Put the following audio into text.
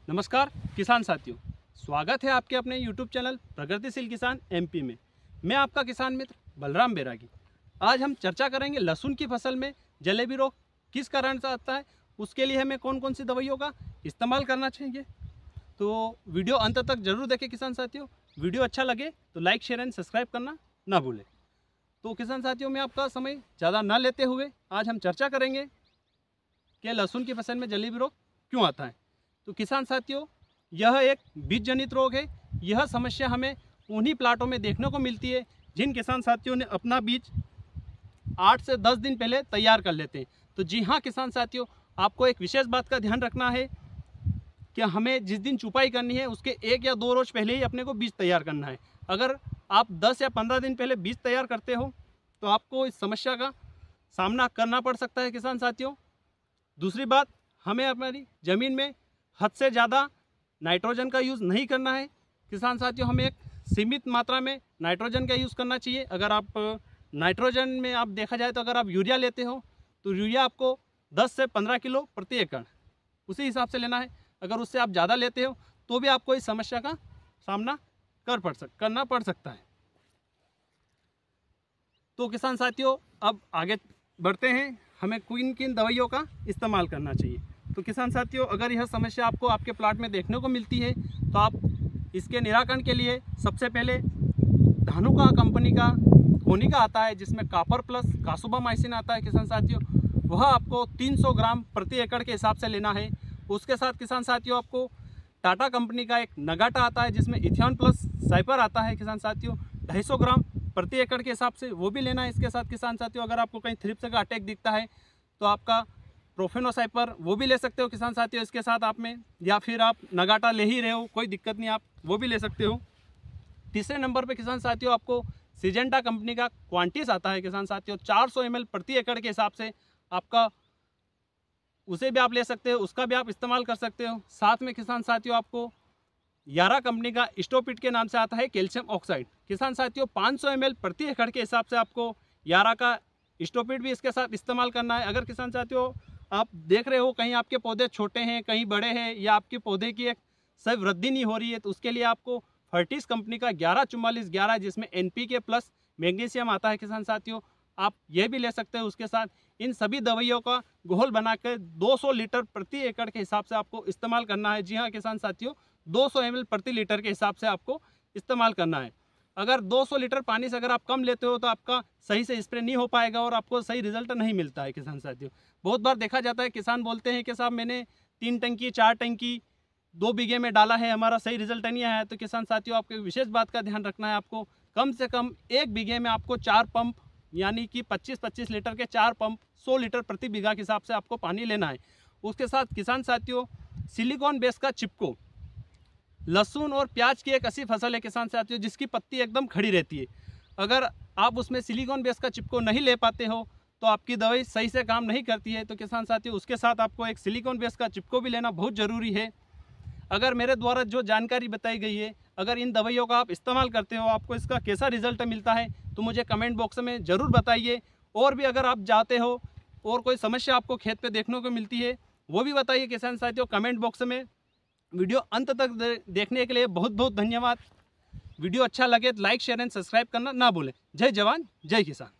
नमस्कार किसान साथियों, स्वागत है आपके अपने YouTube चैनल प्रगतिशील किसान MP में। मैं आपका किसान मित्र बलराम बैरागी। आज हम चर्चा करेंगे लहसुन की फसल में जलेबी रोग किस कारण से आता है, उसके लिए हमें कौन कौन सी दवाइयों का इस्तेमाल करना चाहिए। तो वीडियो अंत तक जरूर देखें किसान साथियों। वीडियो अच्छा लगे तो लाइक शेयर एंड सब्सक्राइब करना ना भूलें। तो किसान साथियों, मैं आपका समय ज़्यादा ना लेते हुए आज हम चर्चा करेंगे कि लहसुन की फसल में जलेबी रोग क्यों आता है। तो किसान साथियों, यह एक बीज जनित रोग है। यह समस्या हमें उन्हीं प्लाटों में देखने को मिलती है जिन किसान साथियों ने अपना बीज 8 से 10 दिन पहले तैयार कर लेते हैं। तो जी हाँ किसान साथियों, आपको एक विशेष बात का ध्यान रखना है कि हमें जिस दिन चुपाई करनी है उसके 1 या 2 रोज पहले ही अपने को बीज तैयार करना है। अगर आप 10 या 15 दिन पहले बीज तैयार करते हो तो आपको इस समस्या का सामना करना पड़ सकता है किसान साथियों। दूसरी बात, हमें हमारी ज़मीन में हद से ज़्यादा नाइट्रोजन का यूज़ नहीं करना है किसान साथियों। हमें एक सीमित मात्रा में नाइट्रोजन का यूज़ करना चाहिए। अगर आप नाइट्रोजन में आप देखा जाए तो अगर आप यूरिया लेते हो तो यूरिया आपको 10 से 15 किलो प्रति एकड़ उसी हिसाब से लेना है। अगर उससे आप ज़्यादा लेते हो तो भी आपको इस समस्या का सामना करना पड़ सकता है। तो किसान साथियों, अब आगे बढ़ते हैं, हमें किन किन दवाइयों का इस्तेमाल करना चाहिए। तो किसान साथियों, अगर यह समस्या आपको आपके प्लाट में देखने को मिलती है तो आप इसके निराकरण के लिए सबसे पहले धानुका कंपनी का कोनिका आता है जिसमें कॉपर प्लस कासुबामाइसिन आता है किसान साथियों। वह आपको 300 ग्राम प्रति एकड़ के हिसाब से लेना है। उसके साथ किसान साथियों, आपको टाटा कंपनी का एक नगाटा आता है जिसमें इथियन प्लस साइपर आता है किसान साथियों, 250 ग्राम प्रति एकड़ के हिसाब से वो भी लेना है। इसके साथ किसान साथियों, अगर आपको कहीं थ्रिप्स का अटैक दिखता है तो आपका प्रोफेनोसाइपर वो भी ले सकते हो किसान साथियों इसके साथ आप में, या फिर आप नगाटा ले ही रहे हो कोई दिक्कत नहीं, आप वो भी ले सकते हो। तीसरे नंबर पे किसान साथियों, आपको सिजेंटा कंपनी का क्वांटिस आता है किसान साथियों, 400 ml प्रति एकड़ के हिसाब से आपका, उसे भी आप ले सकते हो, उसका भी आप इस्तेमाल कर सकते हो। साथ में किसान साथियों, आपको यारा कंपनी का स्टोपिट के नाम से आता है कैल्शियम ऑक्साइड किसान साथियों, 500 ml प्रति एकड़ के हिसाब से आपको यारा का स्टोपिट भी इसके साथ इस्तेमाल करना है। अगर किसान साथियों आप देख रहे हो कहीं आपके पौधे छोटे हैं, कहीं बड़े हैं, या आपके पौधे की एक सही वृद्धि नहीं हो रही है, तो उसके लिए आपको फर्टिस कंपनी का 114411 जिसमें NPK प्लस मैग्नीशियम आता है किसान साथियों, आप ये भी ले सकते हो। उसके साथ इन सभी दवाइयों का घोल बनाकर 200 लीटर प्रति एकड़ के हिसाब से आपको इस्तेमाल करना है। जी हाँ किसान साथियों, 200 ml प्रति लीटर के हिसाब से आपको इस्तेमाल करना है। अगर 200 लीटर पानी से अगर आप कम लेते हो तो आपका सही से स्प्रे नहीं हो पाएगा और आपको सही रिजल्ट नहीं मिलता है किसान साथियों। बहुत बार देखा जाता है किसान बोलते हैं कि साहब मैंने 3 टंकी 4 टंकी 2 बीघे में डाला है, हमारा सही रिजल्ट नहीं आया है। तो किसान साथियों, आपको विशेष बात का ध्यान रखना है, आपको कम से कम 1 बीघे में आपको 4 पंप यानी कि 25-25 लीटर के 4 पंप 100 लीटर प्रति बीघा के हिसाब से आपको पानी लेना है। उसके साथ किसान साथियों, सिलिकॉन बेस का चिपको, लहसुन और प्याज की एक ऐसी फसल है किसान साथियों जिसकी पत्ती एकदम खड़ी रहती है। अगर आप उसमें सिलिकॉन बेस का चिपको नहीं ले पाते हो तो आपकी दवाई सही से काम नहीं करती है। तो किसान साथियों, उसके साथ आपको एक सिलिकॉन बेस का चिपको भी लेना बहुत ज़रूरी है। अगर मेरे द्वारा जो जानकारी बताई गई है, अगर इन दवाइयों का आप इस्तेमाल करते हो, आपको इसका कैसा रिजल्ट मिलता है तो मुझे कमेंट बॉक्स में ज़रूर बताइए। और भी अगर आप चाहते हो और कोई समस्या आपको खेत पे देखने को मिलती है वो भी बताइए किसान साथियों कमेंट बॉक्स में। वीडियो अंत तक देखने के लिए बहुत बहुत धन्यवाद। वीडियो अच्छा लगे तो लाइक शेयर एंड सब्सक्राइब करना ना भूलें। जय जवान जय किसान।